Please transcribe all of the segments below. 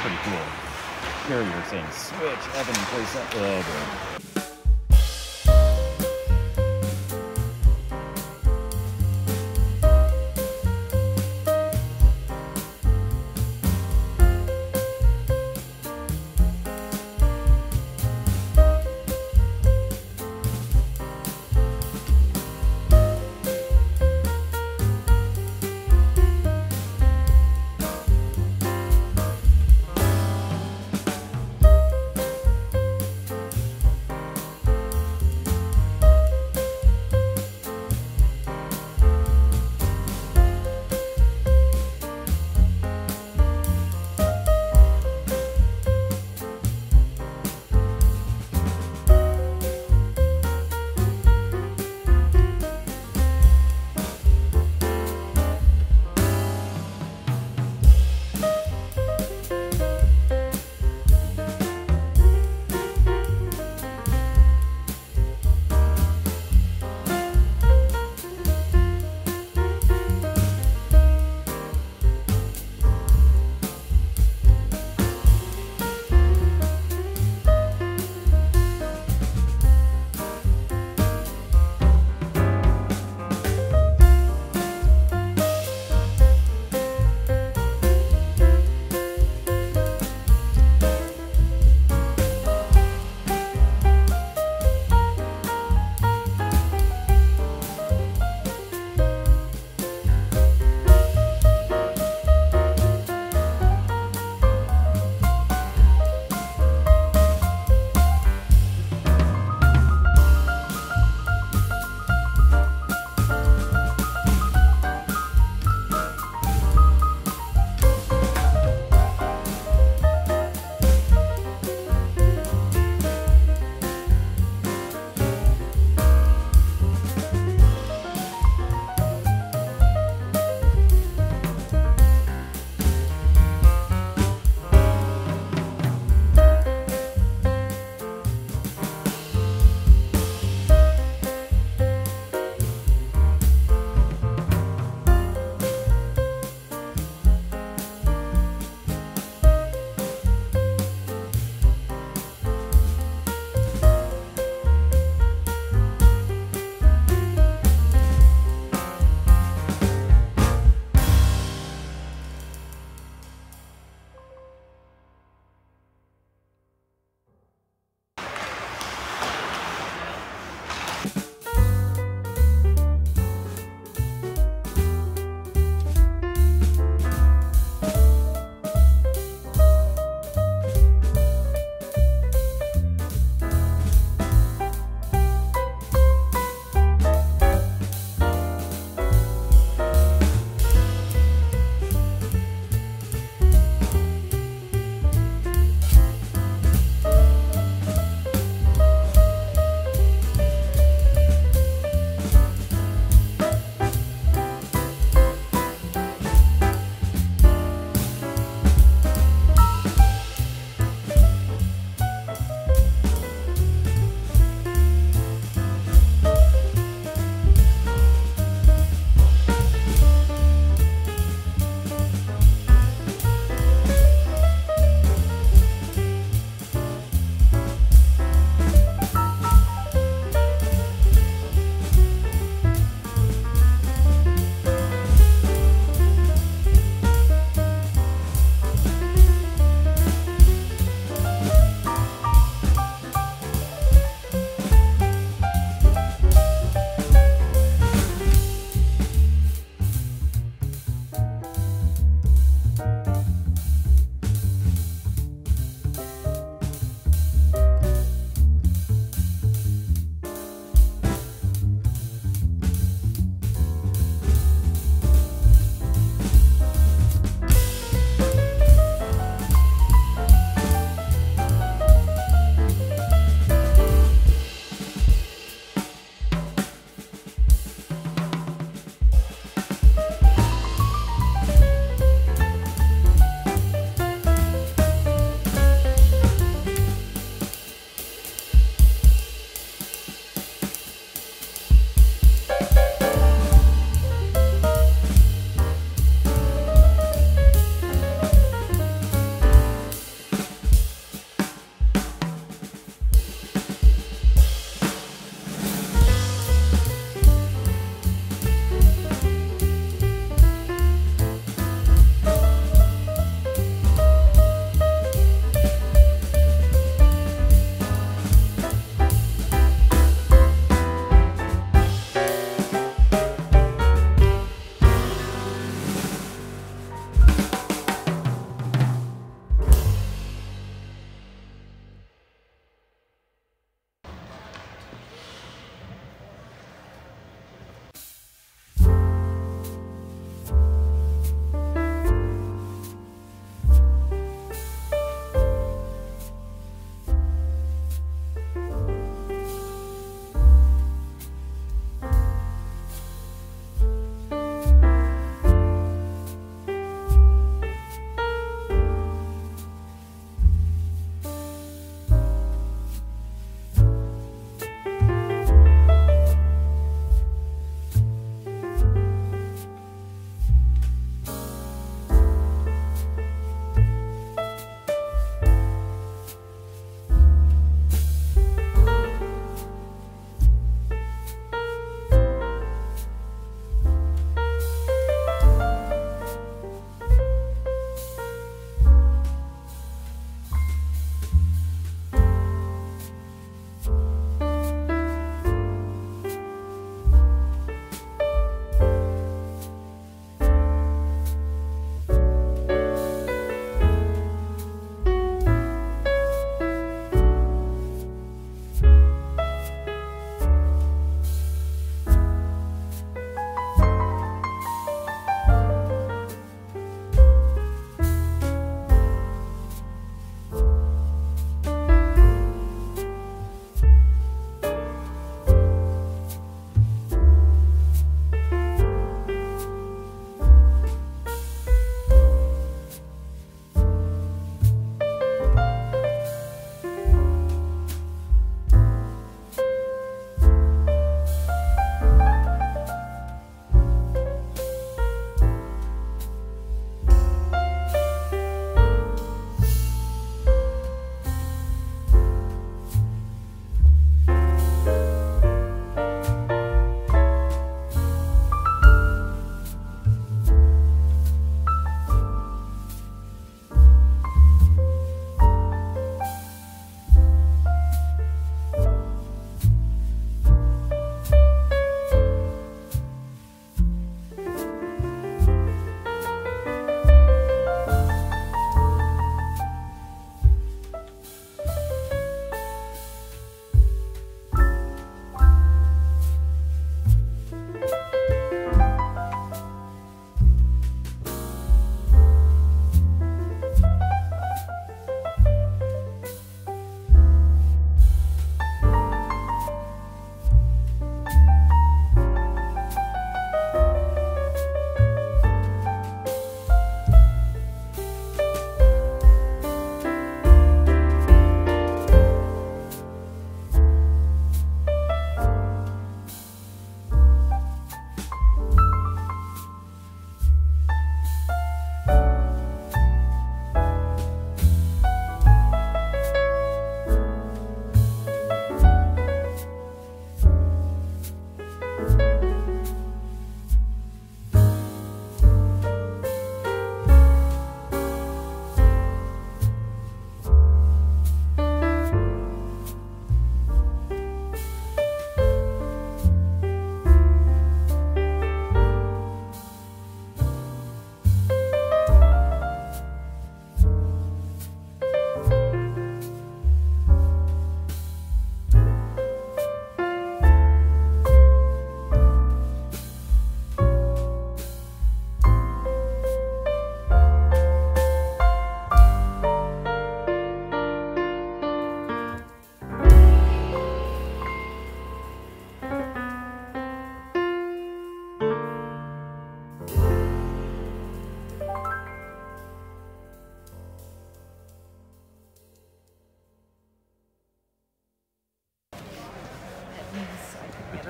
pretty cool. Carrier saying switch, Evan place up. Oh boy.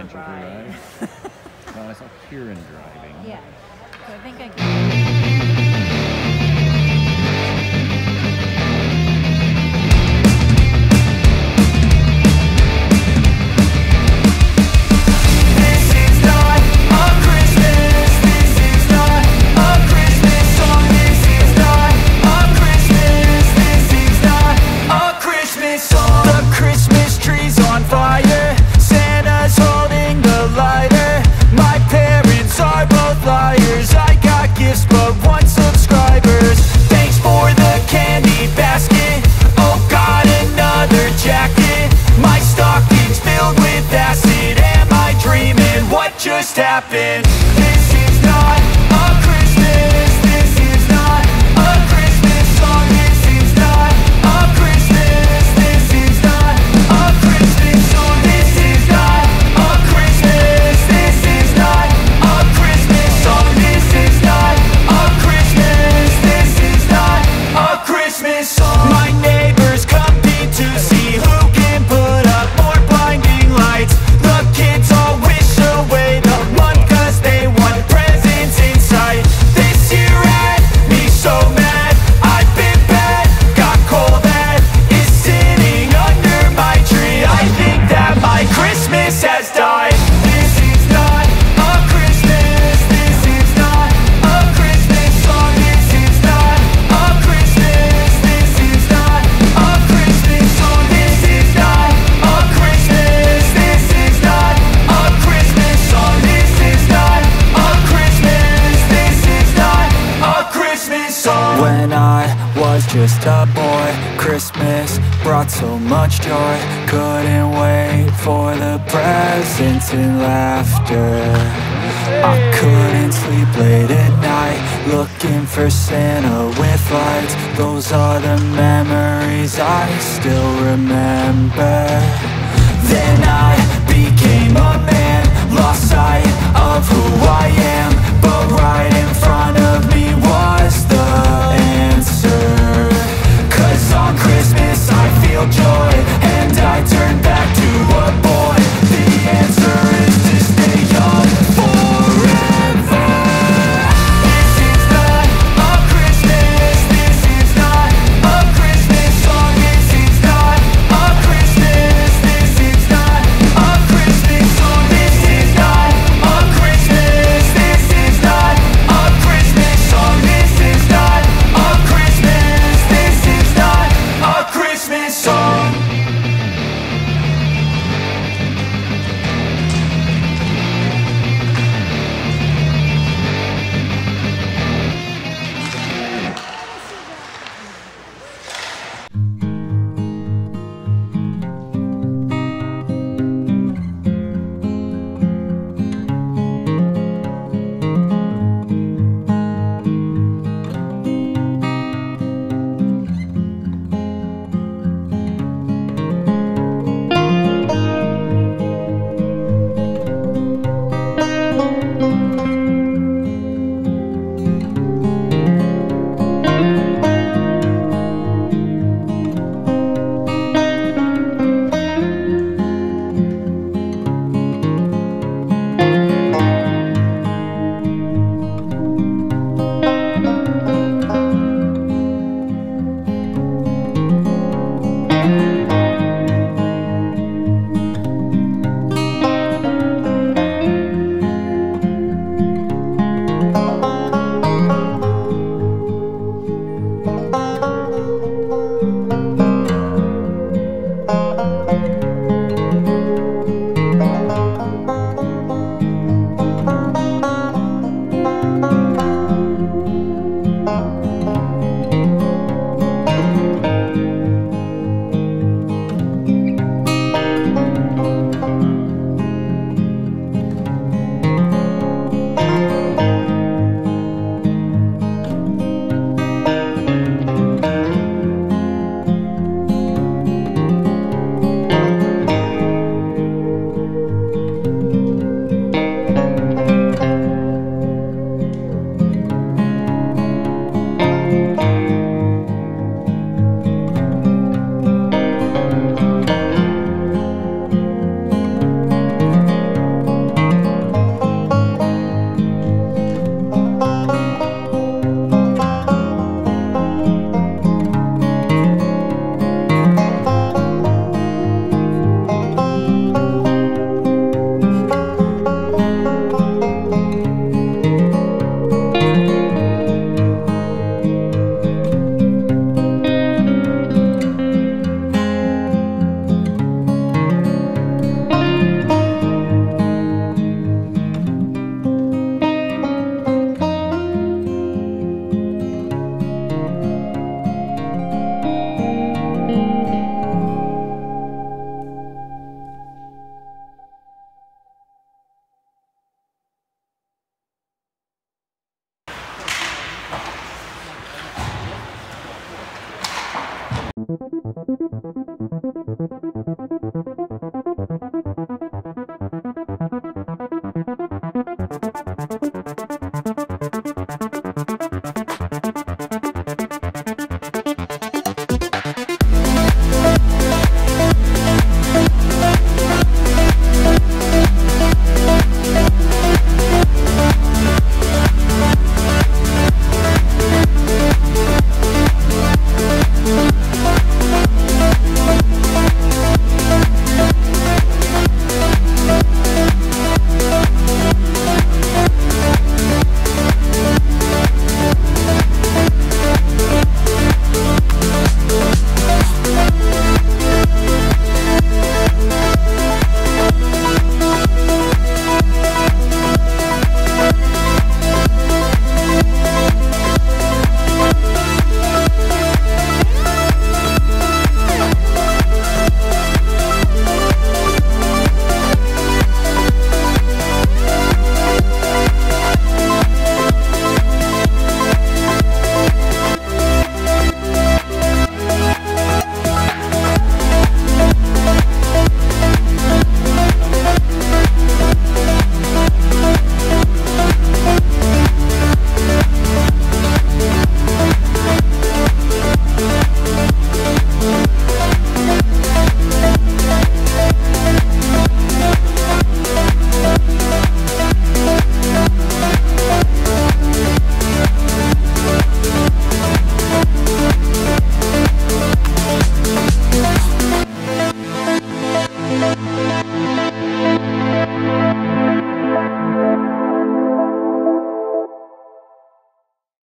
adventure ride. No, I saw Kieran driving. Yeah. So I think I can. Just happened. This is not a Christmas. This is not a Christmas song. This is not a Christmas. This is not a Christmas song. This is not a Christmas. This is not a Christmas song. This is not a Christmas. This is not a Christmas song. My neighbors compete to see who can put up more blinding lights. The kids all wish away the month 'cause they want presents inside. This year had me so mad. I've been bad, got coal that is sitting under my tree. I think that my Christmas has died. This is not a Christmas. This is not a Christmas song. This is not a Christmas. This is not a Christmas song. This is not a Christmas. This is not a Christmas song. This is not a Christmas. This is not a Christmas song. When I was just a boy, Christmas brought so much joy. Couldn't wait for the presents and laughter. I couldn't sleep late at night, looking for Santa with lights. Those are the memories I still remember. Then I became a man, lost sight of who I am. But right in front of me was the answer. 'Cause on Christmas I feel joy, and I turn back to a boy. The answer is to stay young forever. This is not a Christmas. This is not a Christmas song. This is not a Christmas. This is not a Christmas song. This is not a Christmas. This is not a